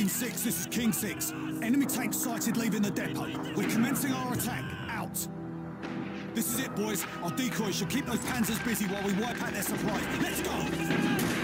1-6, this is King 6. Enemy tank sighted leaving the depot. We're commencing our attack. Out. This is it, boys. Our decoys should keep those panzers busy while we wipe out their supplies. Let's go!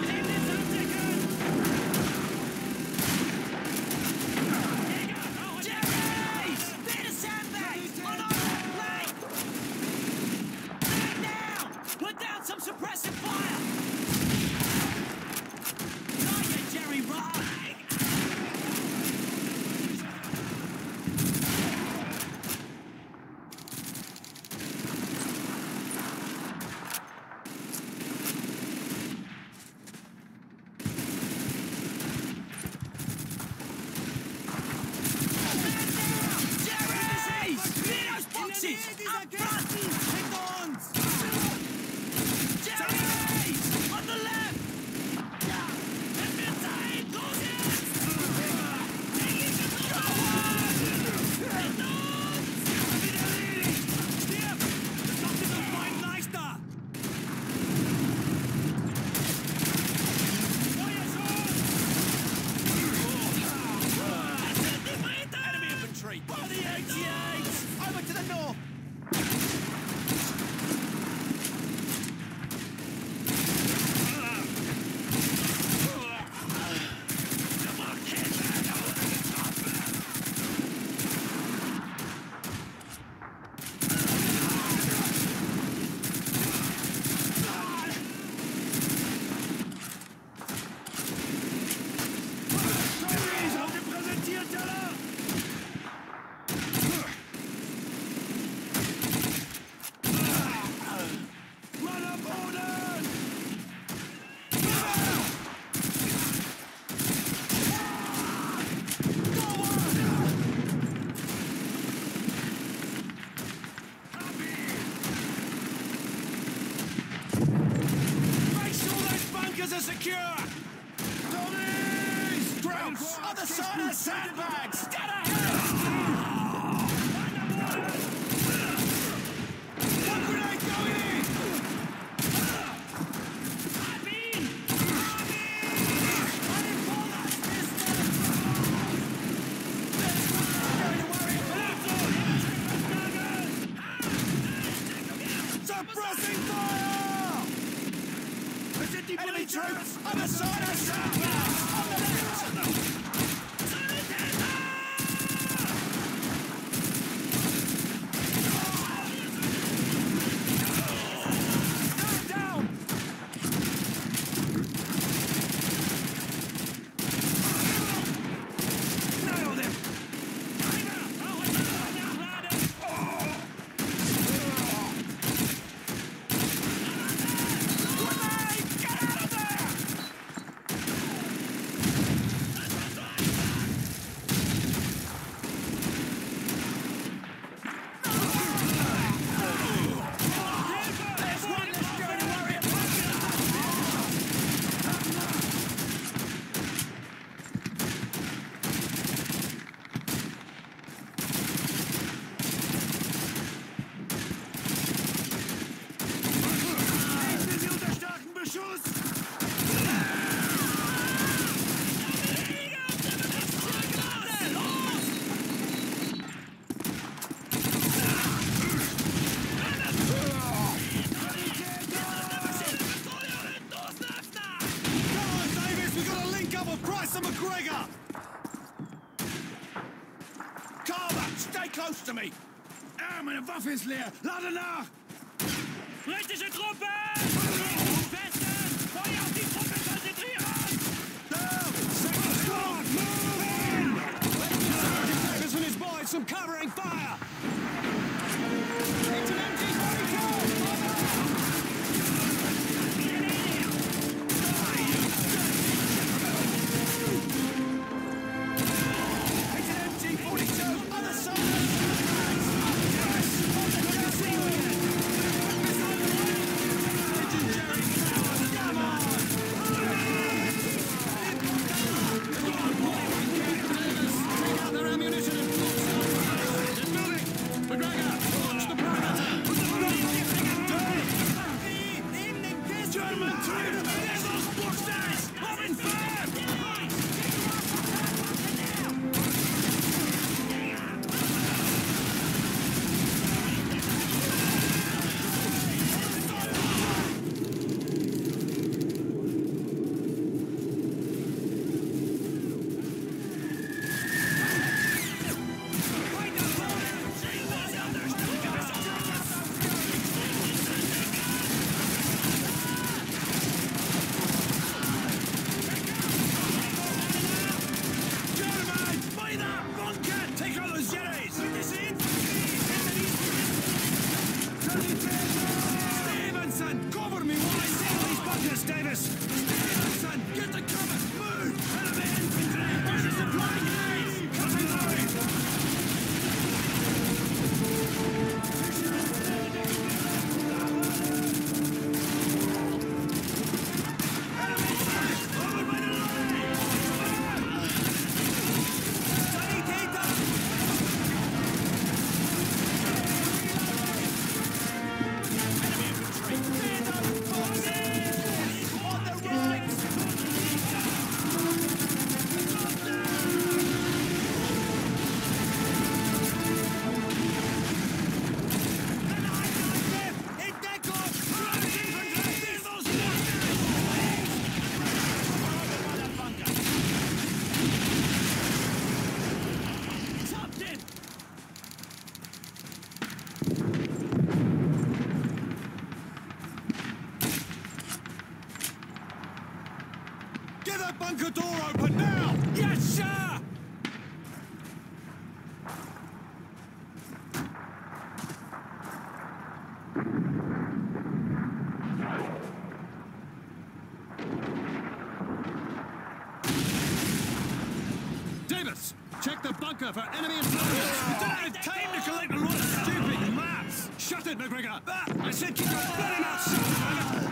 Secure! Tommies! Grouse! Other side of the sandbags! Get ahead! One grenade going in! I'm in! Suppressing fire! Enemy troops on the side of South! On the left! Stand down! Nailed him! Close to me! Ah, meine Waffe ist leer! Lade nach! Britische Truppe! Festen! Feuer auf die Truppe konzentrieren! Down! Second squad! Move in! This one is boys, some covering fire! It's an MG-42! It's an MG-42! Other side! Ammunition and this, Davis! Stevenson, get the cover! Move! Enemy infantry! There's a supply case! Coming line! Get that bunker door open now! Yes, sir! Davis, check the bunker for enemy intelligence. You don't have time to collect a lot of stupid maps. Shut it, McGregor. I said keep your bloody mouth shut.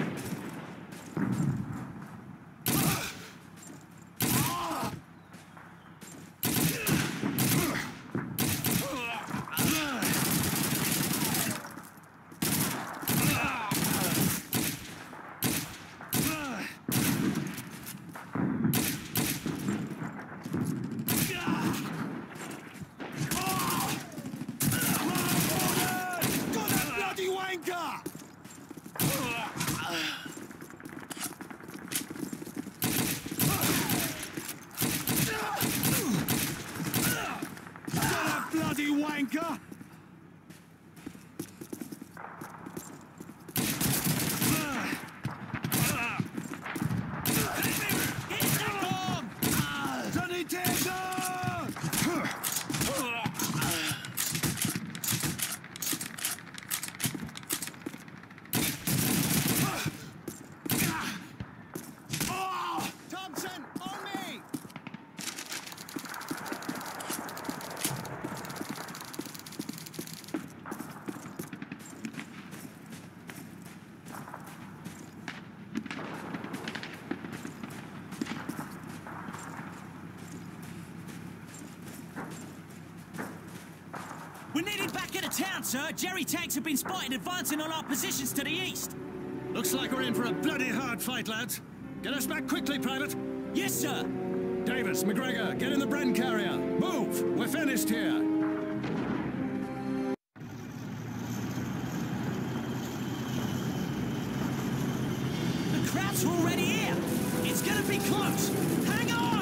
Bloody wanker! Thompson, on me! We're nearly back at the town, sir. Jerry tanks have been spotted advancing on our positions to the east. Looks like we're in for a bloody hard fight, lads. Get us back quickly, Private. Yes, sir. Davis, McGregor, get in the Bren carrier. Move! We're finished here. The crowd's already here. It's gonna be close. Hang on!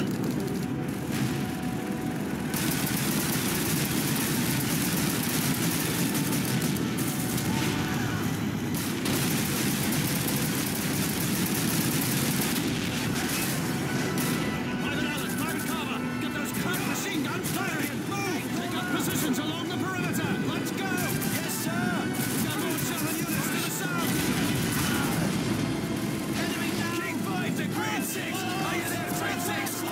Along the perimeter! Let's go! Yes, sir! We've got more German units to the south! Enemy down! King 5 to Grade 6! Are you there, Grade 6?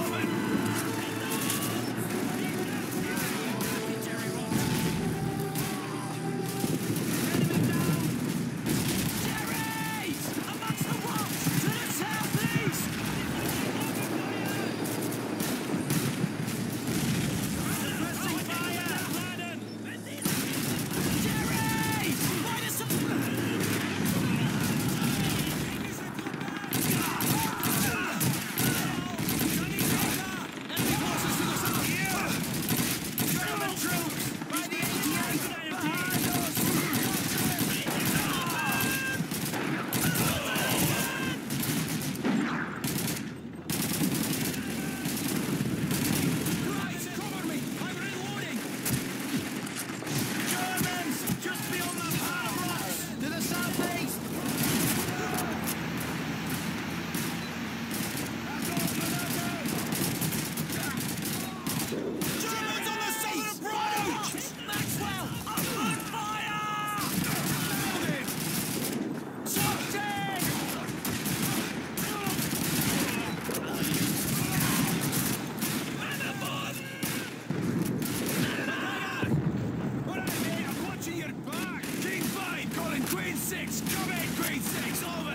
Grade 6, over!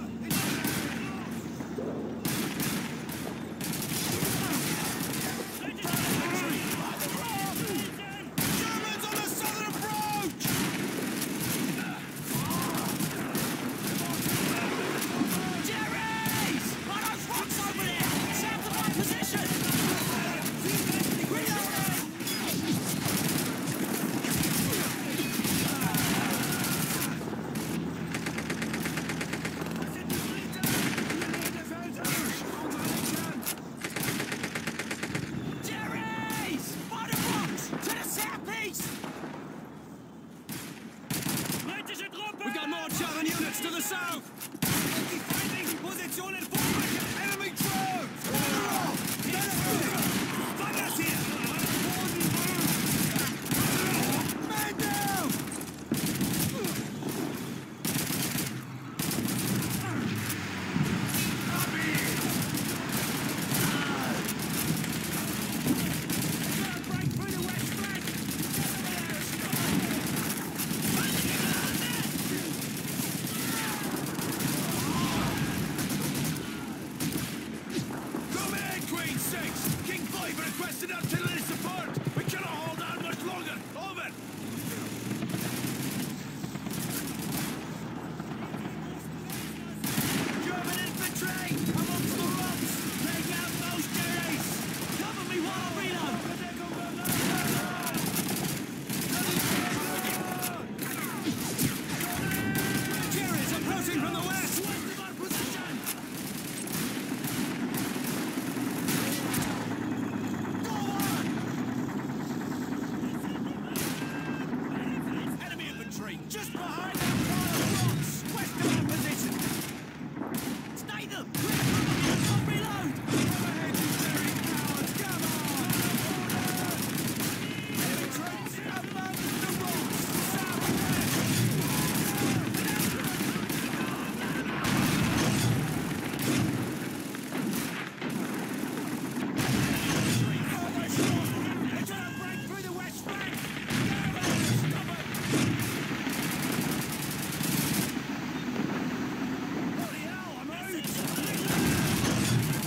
Germans on the southern approach! Jerry's! On those rocks over there! South of my position! Jerry's! By the rocks! To the southeast! We got more German units to the south! Position in Vorrücken! Enemy troops! Find us here! Man down! Break through the west flank! Come in, Queen 6! King 5 requested artillery support! We cannot hold on much longer! Over! German infantry! Amongst the rocks! Take out those Jerry's! Cover me while I reload! Jerry's approaching from the west! West of our position! Enemy infantry! Just behind that pile of rocks! West of our position! Stay them! Quick, cover me as I reload! Overhead, you Jerry cowards! Come on! Enemy troops amongst the rocks! Southwest! They're trying to break through the west flank! Stop it! Bloody hell, I'm out!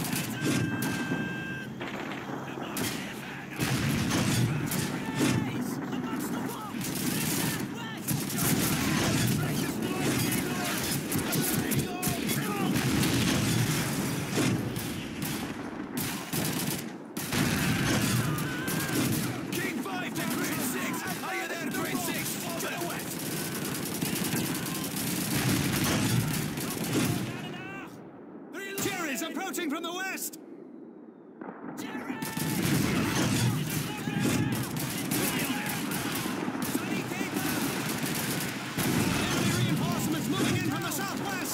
Jerry's! Amongst the rocks! To the southwest! King 5 to Grade 6! Are you there, Grade 6? Over the west! Jerry's approaching from the west! Enemy reinforcements moving in from the southwest!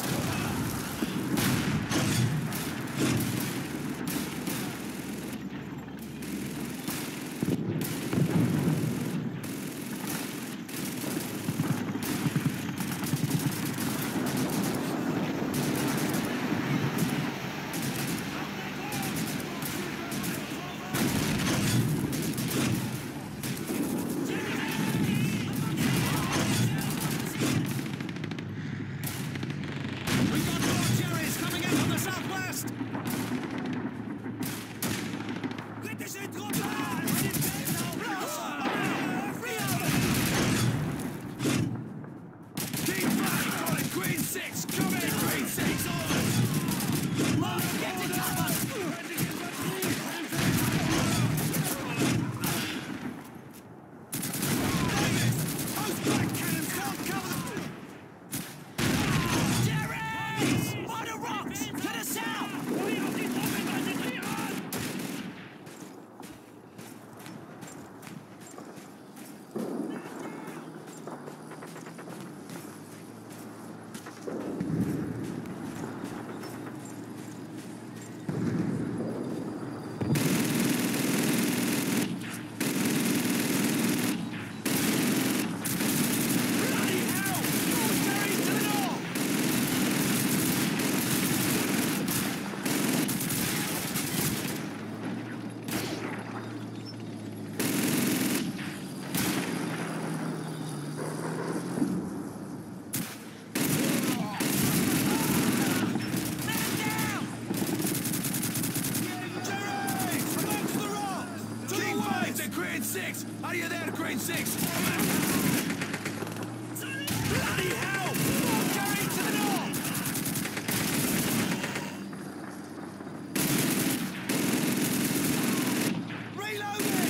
Are you there, grade 6? Bloody hell! More carrying to the north! Reloading!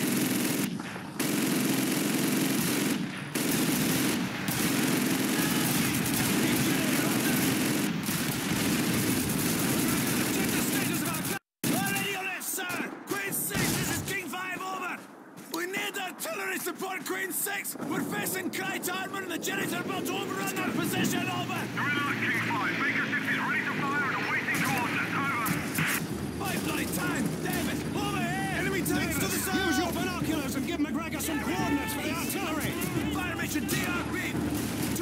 Check the status of our gun! Already on it, sir! Grade 6, this is King 5, over! We need artillery support, Queen 6! We're facing Kite armor and the Jerry's are about to overrun that position, over! You're in alert, King 5. Baker 6 is ready to fire and awaiting coordinates, over. My bloody time! David, over here! Enemy tanks to the south! Use your binoculars and give McGregor some coordinates for the artillery! Fire mission DRB! 2,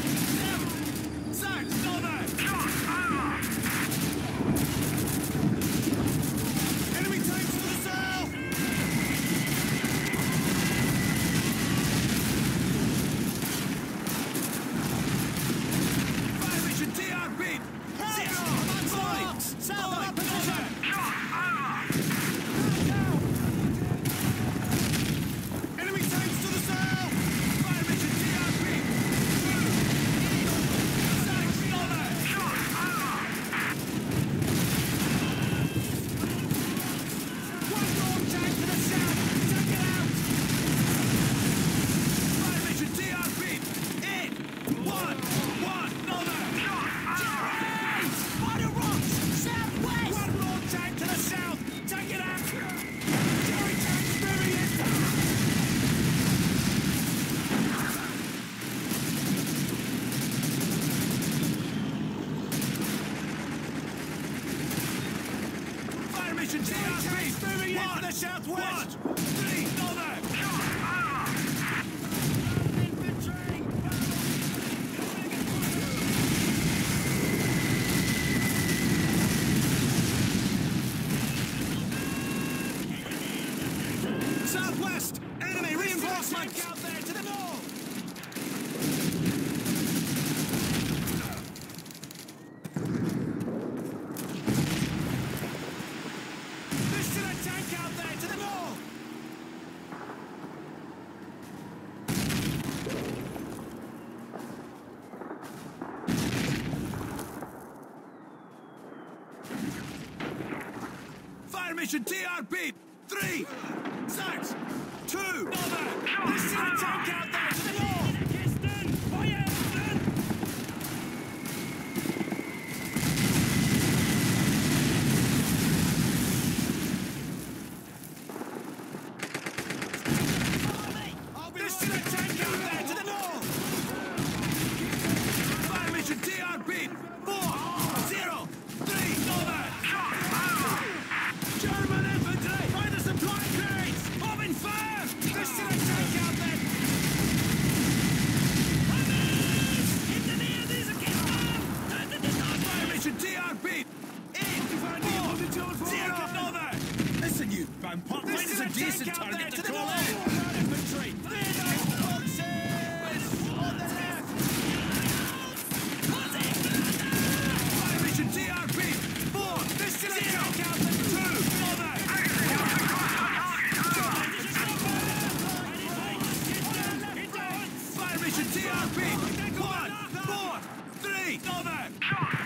7, 6, over! Shot, over. Enemy tanks to the south! Fire mission DRB! 0, 5, South of our position! Shot, over. Enemy tanks to the south! Fire mission DRB! 2, 6, over! Shot, over. One more tank to the south! Take it out! Fire mission DRB! In! 1, over! Jerry's! On the rocks! Southwest! One more tank to the south! Take it out! Jerry tank's moving in! Fire mission DRB! Moving in to the southwest! 1, 3, over! Southwest! Enemy reinforcements! Out there to the north! There's still a tank out there to the north! Fire mission TRB! 3, 6, 2, over! There's still a tank out there to the north! Kisten! Feuer! There's still a tank out there to the north! Fire mission TRB! 4, 0, 3, over! German infantry! By the supply crates! Open fire! There's still a tank out there! Hinter mir, diese Kisten! Tötet den Fire mission TRB! In! 4, 0, over! Listen, you vampire! There's still a decent target to call in! German infantry! Boxes! On the left! Fire mission TRB! 4, there's still a tank out there! 2, over! Fire mission TRB! 1, 4, 3, over!